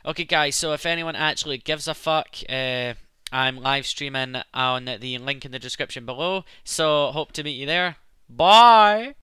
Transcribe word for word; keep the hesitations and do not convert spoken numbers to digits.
Okay, guys, so if anyone actually gives a fuck, uh, I'm live streaming on the link in the description below. So, hope to meet you there. Bye!